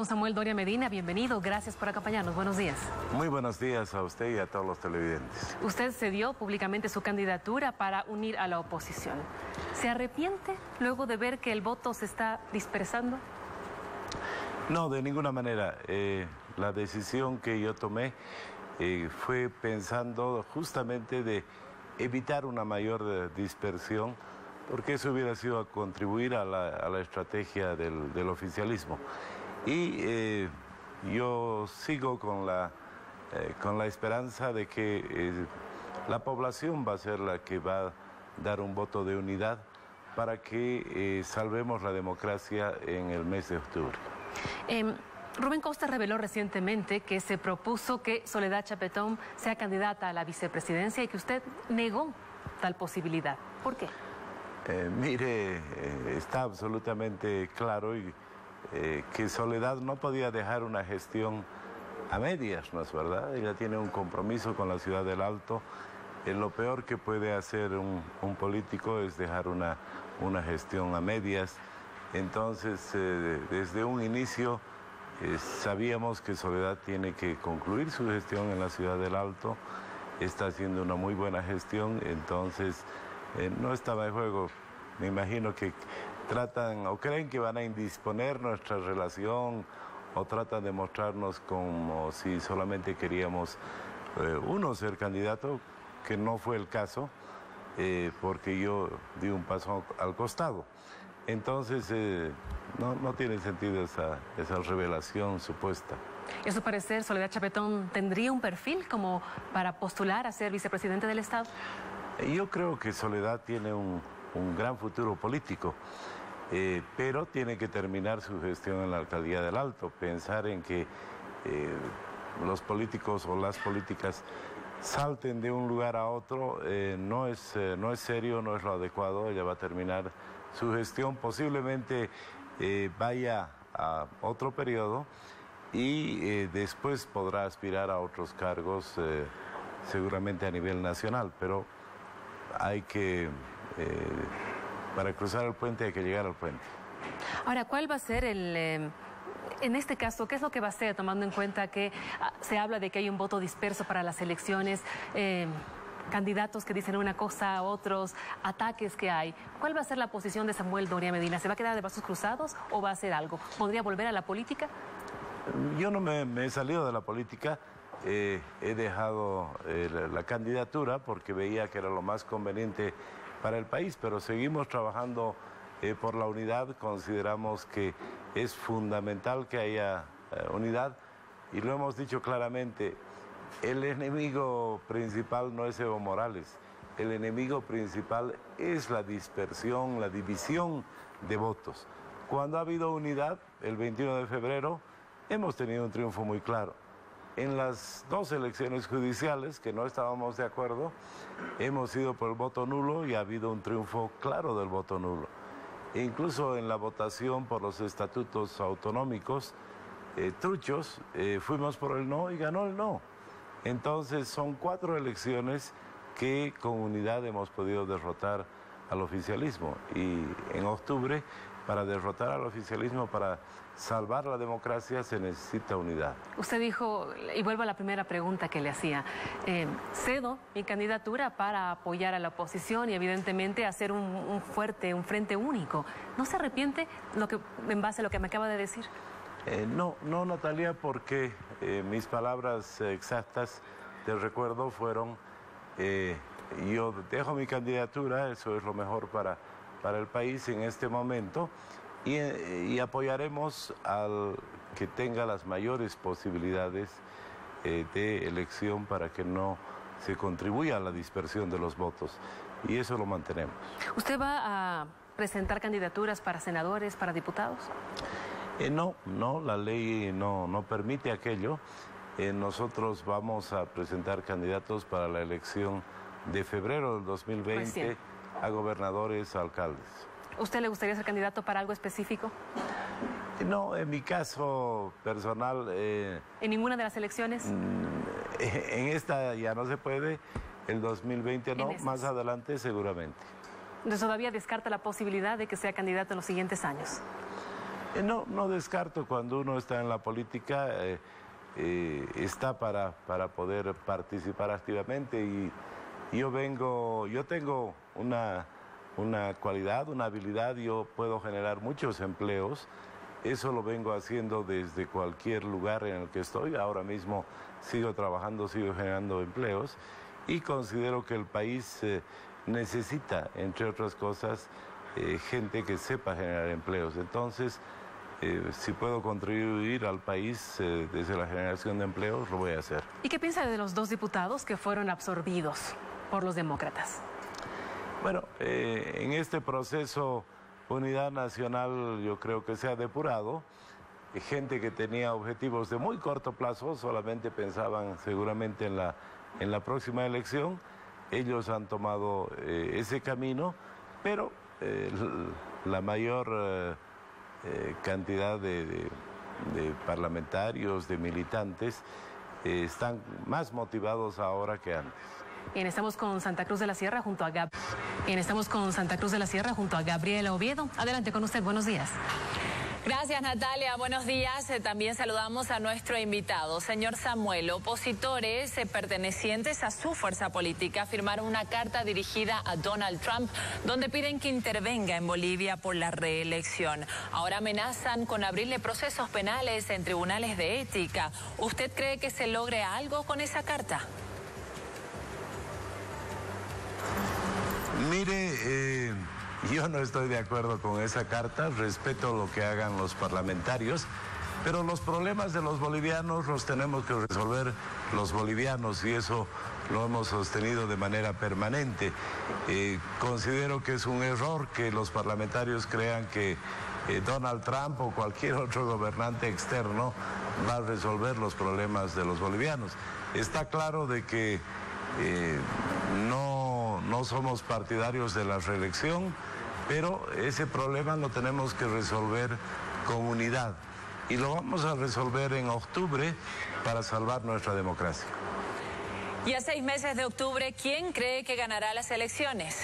Samuel Doria Medina, bienvenido, gracias por acompañarnos, buenos días. Muy buenos días a usted y a todos los televidentes. Usted cedió públicamente su candidatura para unir a la oposición. ¿Se arrepiente luego de ver que el voto se está dispersando? No, de ninguna manera. La decisión que yo tomé fue pensando justamente de evitar una mayor dispersión, porque eso hubiera sido a contribuir a la estrategia del oficialismo. Y yo sigo con la esperanza de que la población va a ser la que va a dar un voto de unidad para que salvemos la democracia en el mes de octubre. Rubén Costa reveló recientemente que se propuso que Soledad Chapetón sea candidata a la vicepresidencia y que usted negó tal posibilidad. ¿Por qué? Mire, está absolutamente claro que Soledad no podía dejar una gestión a medias, ¿no es verdad? Ella tiene un compromiso con la ciudad del Alto. Lo peor que puede hacer un político es dejar una gestión a medias. Entonces, desde un inicio sabíamos que Soledad tiene que concluir su gestión en la ciudad del Alto. Está haciendo una muy buena gestión, entonces no estaba en juego. Me imagino que tratan o creen que van a indisponer nuestra relación o tratan de mostrarnos como si solamente queríamos uno ser candidato, que no fue el caso, porque yo di un paso al costado. Entonces no tiene sentido esa revelación supuesta. ¿En su parecer, Soledad Chapetón tendría un perfil como para postular a ser vicepresidente del Estado? Yo creo que Soledad tiene un gran futuro político, pero tiene que terminar su gestión en la alcaldía del Alto. Pensar en que los políticos o las políticas salten de un lugar a otro no es serio, no es lo adecuado. Ella va a terminar su gestión, posiblemente vaya a otro periodo y después podrá aspirar a otros cargos, seguramente a nivel nacional, pero hay que, para cruzar el puente hay que llegar al puente. Ahora, ¿cuál va a ser en este caso, qué es lo que va a hacer, tomando en cuenta que se habla de que hay un voto disperso para las elecciones, candidatos que dicen una cosa, otros ataques que hay? ¿Cuál va a ser la posición de Samuel Doria Medina? ¿Se va a quedar de brazos cruzados o va a hacer algo? ¿Podría volver a la política? Yo no me he salido de la política. He dejado la candidatura porque veía que era lo más conveniente para el país, pero seguimos trabajando por la unidad. Consideramos que es fundamental que haya unidad y lo hemos dicho claramente. El enemigo principal no es Evo Morales, el enemigo principal es la dispersión, la división de votos. Cuando ha habido unidad, el 21 de febrero, hemos tenido un triunfo muy claro. En las dos elecciones judiciales, que no estábamos de acuerdo, hemos ido por el voto nulo y ha habido un triunfo claro del voto nulo. E incluso en la votación por los estatutos autonómicos, truchos, fuimos por el no y ganó el no. Entonces son 4 elecciones que con unidad hemos podido derrotar al oficialismo. Y en octubre, para derrotar al oficialismo, para salvar la democracia, se necesita unidad. Usted dijo, y vuelvo a la primera pregunta que le hacía, cedo mi candidatura para apoyar a la oposición y evidentemente hacer un frente único. ¿No se arrepiente en base a lo que me acaba de decir? No, Natalia, porque mis palabras exactas, te recuerdo, fueron, yo dejo mi candidatura, eso es lo mejor para el país en este momento, y apoyaremos al que tenga las mayores posibilidades de elección para que no se contribuya a la dispersión de los votos, y eso lo mantenemos. ¿Usted va a presentar candidaturas para senadores, para diputados? No, la ley no permite aquello. Nosotros vamos a presentar candidatos para la elección de febrero del 2020 a gobernadores, a alcaldes. ¿Usted le gustaría ser candidato para algo específico? No, en mi caso personal... ¿En ninguna de las elecciones? En esta ya no se puede, el 2020 no, más adelante seguramente. Entonces, ¿todavía descarta la posibilidad de que sea candidato en los siguientes años? No descarto cuando uno está en la política, está para poder participar activamente y yo tengo una cualidad, una habilidad, yo puedo generar muchos empleos. Eso lo vengo haciendo desde cualquier lugar en el que estoy. Ahora mismo sigo trabajando, sigo generando empleos y considero que el país necesita, entre otras cosas, gente que sepa generar empleos. Entonces, si puedo contribuir al país desde la generación de empleos, lo voy a hacer. ¿Y qué piensa de los 2 diputados que fueron absorbidos por los demócratas? Bueno, en este proceso Unidad Nacional yo creo que se ha depurado. Gente que tenía objetivos de muy corto plazo, solamente pensaban seguramente en la próxima elección. Ellos han tomado ese camino, pero la mayor cantidad de parlamentarios, de militantes, están más motivados ahora que antes. Bien, estamos con Santa Cruz de la Sierra junto a Gabriela Oviedo. Adelante con usted, buenos días. Gracias, Natalia. Buenos días. También saludamos a nuestro invitado, señor Samuel. Opositores pertenecientes a su fuerza política firmaron una carta dirigida a Donald Trump donde piden que intervenga en Bolivia por la reelección. Ahora amenazan con abrirle procesos penales en tribunales de ética. ¿Usted cree que se logre algo con esa carta? Mire, yo no estoy de acuerdo con esa carta, respeto lo que hagan los parlamentarios, pero los problemas de los bolivianos los tenemos que resolver los bolivianos y eso lo hemos sostenido de manera permanente. Considero que es un error que los parlamentarios crean que Donald Trump o cualquier otro gobernante externo va a resolver los problemas de los bolivianos. Está claro de que no somos partidarios de la reelección, pero ese problema lo tenemos que resolver con unidad y lo vamos a resolver en octubre para salvar nuestra democracia. Y a 6 meses de octubre, ¿quién cree que ganará las elecciones?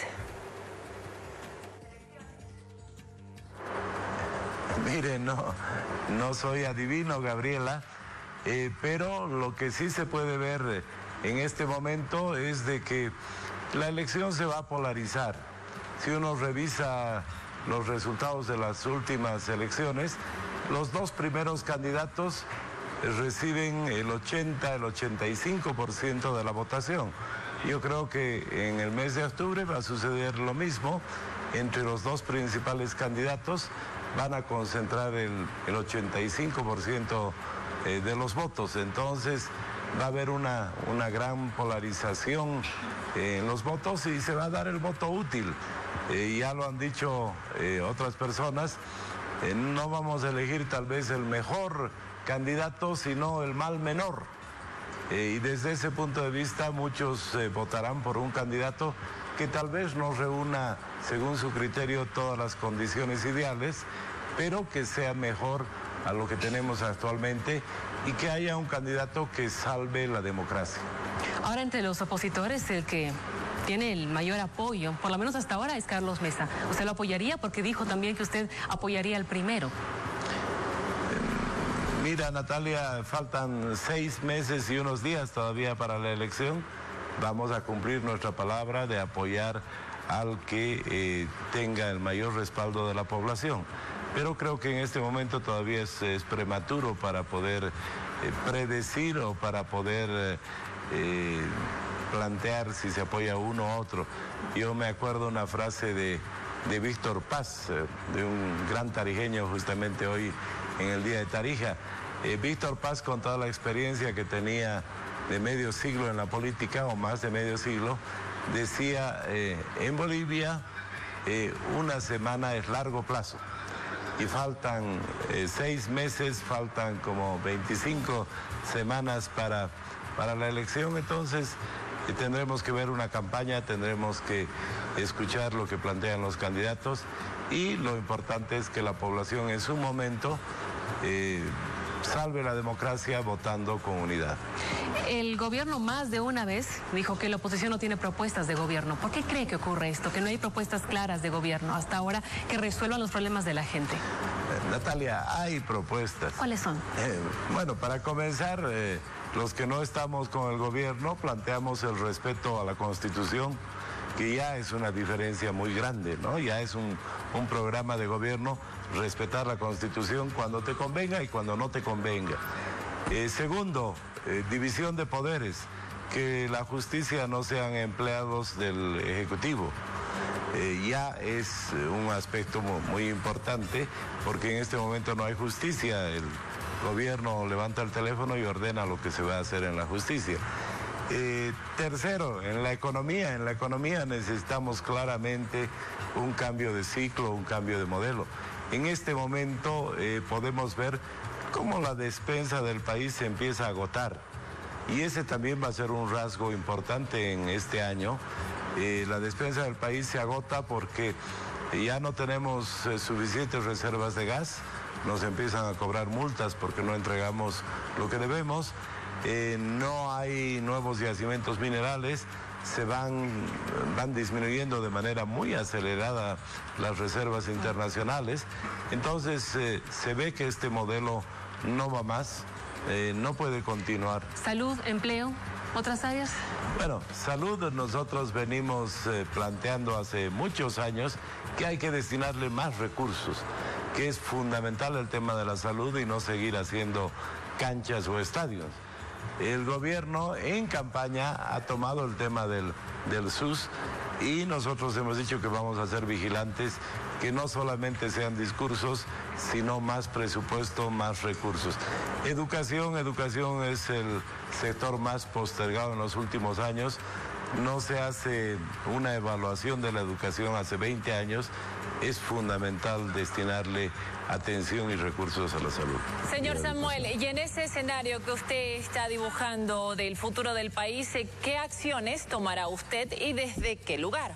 Mire, no soy adivino, Gabriela, pero lo que sí se puede ver en este momento es de que la elección se va a polarizar. Si uno revisa los resultados de las últimas elecciones, los 2 primeros candidatos reciben el 80, el 85% de la votación. Yo creo que en el mes de octubre va a suceder lo mismo. Entre los 2 principales candidatos van a concentrar el 85% de los votos. Entonces va a haber una gran polarización en los votos y se va a dar el voto útil. Ya lo han dicho otras personas, no vamos a elegir tal vez el mejor candidato, sino el mal menor. Y desde ese punto de vista muchos votarán por un candidato que tal vez no reúna, según su criterio, todas las condiciones ideales, pero que sea mejor a lo que tenemos actualmente y que haya un candidato que salve la democracia. Ahora, entre los opositores, el que tiene el mayor apoyo, por lo menos hasta ahora, es Carlos Mesa. ¿Usted lo apoyaría? Porque dijo también que usted apoyaría al primero. Mira, Natalia, faltan 6 meses y unos días todavía para la elección. Vamos a cumplir nuestra palabra de apoyar al que tenga el mayor respaldo de la población. Pero creo que en este momento todavía es prematuro para poder predecir o para poder plantear si se apoya uno u otro. Yo me acuerdo una frase de Víctor Paz, de un gran tarijeño justamente hoy en el Día de Tarija. Víctor Paz, con toda la experiencia que tenía de medio siglo en la política, o más de medio siglo, decía, en Bolivia una semana es largo plazo. Y faltan 6 meses, faltan como 25 semanas para la elección, entonces tendremos que ver una campaña, tendremos que escuchar lo que plantean los candidatos y lo importante es que la población en su momento salve la democracia votando con unidad. El gobierno más de una vez dijo que la oposición no tiene propuestas de gobierno. ¿Por qué cree que ocurre esto? Que no hay propuestas claras de gobierno hasta ahora que resuelvan los problemas de la gente. Natalia, hay propuestas. ¿Cuáles son? Bueno, para comenzar, los que no estamos con el gobierno planteamos el respeto a la Constitución, que ya es una diferencia muy grande, ¿no? Ya es un programa de gobierno, respetar la Constitución cuando te convenga y cuando no te convenga. Segundo, división de poderes, que la justicia no sean empleados del Ejecutivo. Ya es un aspecto muy importante, porque en este momento no hay justicia. El gobierno levanta el teléfono y ordena lo que se va a hacer en la justicia. Tercero, en la economía necesitamos claramente un cambio de ciclo, un cambio de modelo. En este momento podemos ver cómo la despensa del país se empieza a agotar, y ese también va a ser un rasgo importante en este año. La despensa del país se agota porque ya no tenemos suficientes reservas de gas, nos empiezan a cobrar multas porque no entregamos lo que debemos. No hay nuevos yacimientos minerales, se van disminuyendo de manera muy acelerada las reservas internacionales. Entonces se ve que este modelo no va más, no puede continuar. Salud, empleo, ¿otras áreas? Bueno, salud, nosotros venimos planteando hace muchos años que hay que destinarle más recursos, que es fundamental el tema de la salud y no seguir haciendo canchas o estadios. El gobierno en campaña ha tomado el tema del SUS, y nosotros hemos dicho que vamos a ser vigilantes, que no solamente sean discursos, sino más presupuesto, más recursos. Educación es el sector más postergado en los últimos años. No se hace una evaluación de la educación hace 20 años. Es fundamental destinarle atención y recursos a la salud. Señor Samuel, y en ese escenario que usted está dibujando del futuro del país, ¿qué acciones tomará usted y desde qué lugar?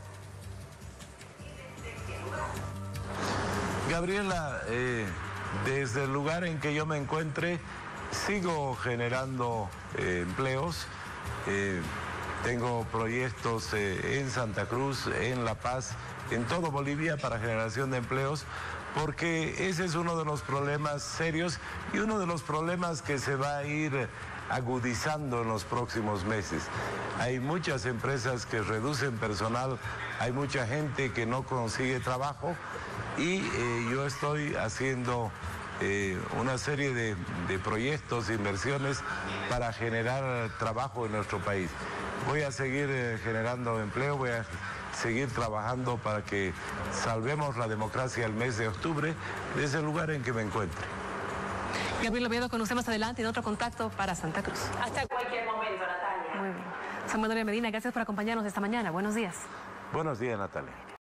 Gabriela, desde el lugar en que yo me encuentre, sigo generando empleos. Tengo proyectos en Santa Cruz, en La Paz, en todo Bolivia para generación de empleos, porque ese es uno de los problemas serios y uno de los problemas que se va a ir agudizando en los próximos meses. Hay muchas empresas que reducen personal, hay mucha gente que no consigue trabajo, y yo estoy haciendo una serie de proyectos, inversiones para generar trabajo en nuestro país. Voy a seguir generando empleo, voy a seguir trabajando para que salvemos la democracia el mes de octubre desde el lugar en que me encuentre. Gabriel Oviedo, con usted más adelante en otro contacto para Santa Cruz. Hasta cualquier momento, Natalia. Muy bien. Samuel Medina, gracias por acompañarnos esta mañana. Buenos días. Buenos días, Natalia.